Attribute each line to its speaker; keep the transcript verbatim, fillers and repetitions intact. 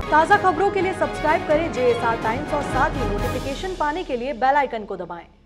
Speaker 1: ताज़ा खबरों के लिए सब्सक्राइब करें जे एस आर टाइम्स और साथ ही नोटिफिकेशन पाने के लिए बेल आइकन को दबाएं।